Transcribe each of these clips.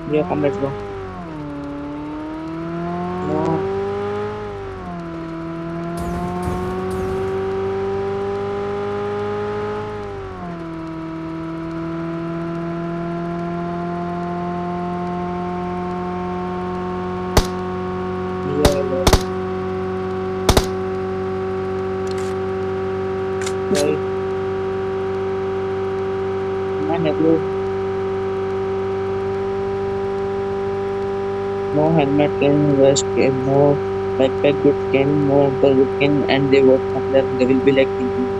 Yeah, come, let's go. No. Yeah, yeah. Right. Man, blue. No helmet can, vest can, no backpack good skin, no ankle good skin, and they work from there. They will be like thinking.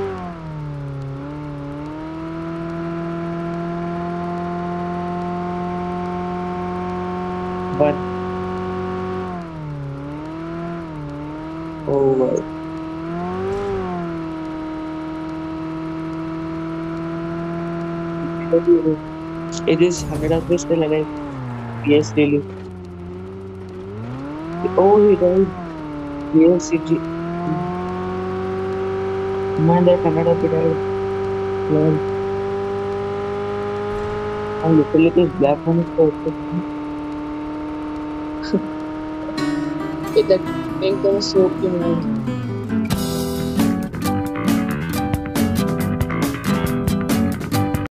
But oh, well. It is 100 of this still alive. Yes, really. Oh, he died. Yes, CG. Man, that 100 of it died. Lol. And literally this black one is so that pink one is so cute, man.